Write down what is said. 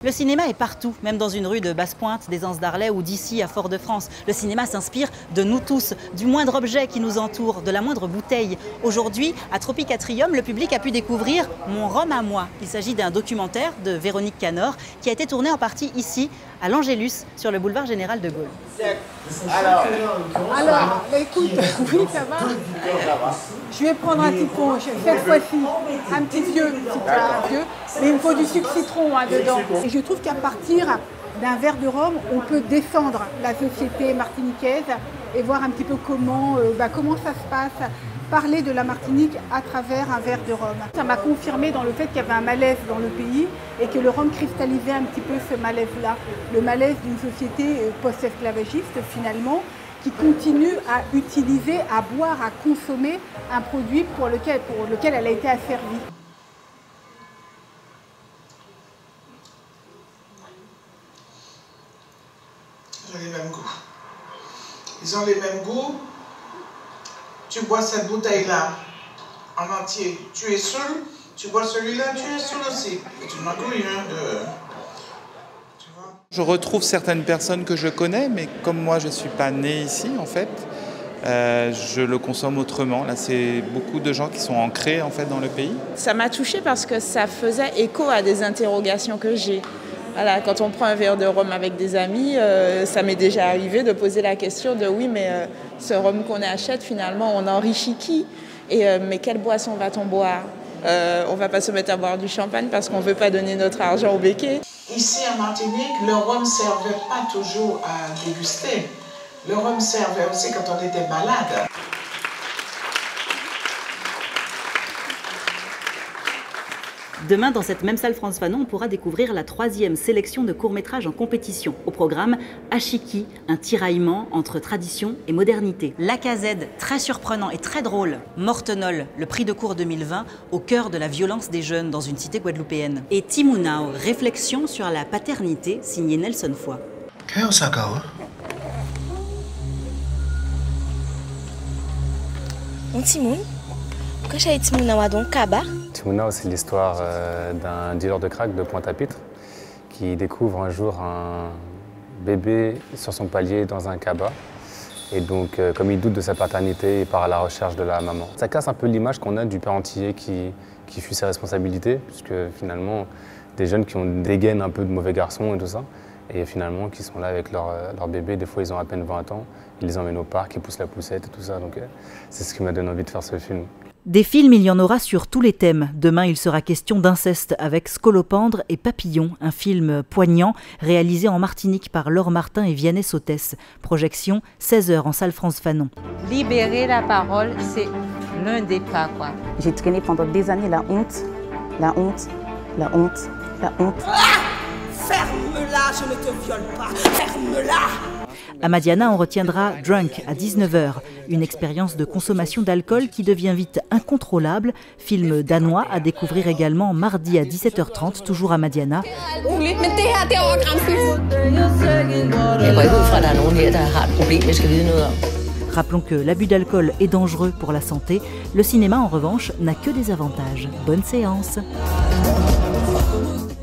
Le cinéma est partout, même dans une rue de Basse-Pointe, des Anses d'Arlay ou d'ici à Fort-de-France. Le cinéma s'inspire de nous tous, du moindre objet qui nous entoure, de la moindre bouteille. Aujourd'hui, à Tropicatrium, le public a pu découvrir Mon rhum à moi. Il s'agit d'un documentaire de Véronique Canor qui a été tourné en partie ici, à l'Angélus, sur le boulevard Général de Gaulle. Alors, écoute, oui, ça va. Je vais prendre un petit pot, cette fois-ci, un petit vieux, mais il me faut du sucre citron dedans. Et je trouve qu'à partir d'un verre de rhum, on peut défendre la société martiniquaise et voir un petit peu comment ça se passe, parler de la Martinique à travers un verre de rhum. Ça m'a confirmé dans le fait qu'il y avait un malaise dans le pays et que le rhum cristallisait un petit peu ce malaise-là. Le malaise d'une société post-esclavagiste finalement, qui continue à utiliser, à boire, à consommer un produit pour lequel elle a été asservie. Ils ont les mêmes goûts. Ils ont les mêmes goûts. Tu bois cette bouteille-là en entier, tu es saoul. Tu bois celui-là, tu es saoul aussi. Et tu magouilles, tu vois. Je retrouve certaines personnes que je connais, mais comme moi je ne suis pas né ici en fait, je le consomme autrement. Là, c'est beaucoup de gens qui sont ancrés en fait dans le pays. Ça m'a touchée parce que ça faisait écho à des interrogations que j'ai. Voilà, quand on prend un verre de rhum avec des amis, ça m'est déjà arrivé de poser la question de oui, mais ce rhum qu'on achète, finalement, on enrichit qui? Mais quelle boisson va-t-on boire? On ne va pas se mettre à boire du champagne parce qu'on ne veut pas donner notre argent au béquet. Ici, en Martinique, le rhum ne servait pas toujours à déguster. Le rhum servait aussi quand on était malade. Demain, dans cette même salle France Fanon, on pourra découvrir la 3e sélection de courts-métrages en compétition. Au programme, Ashiki, un tiraillement entre tradition et modernité. Lacazette, très surprenant et très drôle. Mortenol, le prix de cours 2020, au cœur de la violence des jeunes dans une cité guadeloupéenne. Et Timunao, réflexion sur la paternité, signé Nelson Foy. Timunao, c'est l'histoire d'un dealer de crack de Pointe-à-Pitre qui découvre un jour un bébé sur son palier dans un cabas. Et donc, comme il doute de sa paternité, il part à la recherche de la maman. Ça casse un peu l'image qu'on a du père entier qui fuit ses responsabilités, puisque finalement, des jeunes qui ont des gaines un peu de mauvais garçons et tout ça, et finalement qui sont là avec leur bébé, des fois ils ont à peine 20 ans, ils les emmènent au parc, ils poussent la poussette et tout ça. Donc c'est ce qui m'a donné envie de faire ce film. Des films, il y en aura sur tous les thèmes. Demain, il sera question d'inceste avec Scolopendre et Papillon, un film poignant réalisé en Martinique par Laure Martin et Vianney Sautès. Projection 16h en salle France Fanon. Libérer la parole, c'est l'un des pas, quoi. J'ai traîné pendant des années la honte, la honte, la honte, la honte. Ah! Ferme-la, je ne te viole pas, ferme-la! À Madiana, on retiendra Drunk à 19h, une expérience de consommation d'alcool qui devient vite incontrôlable. Film danois à découvrir également mardi à 17h30, toujours à Madiana. Rappelons que l'abus d'alcool est dangereux pour la santé. Le cinéma, en revanche, n'a que des avantages. Bonne séance.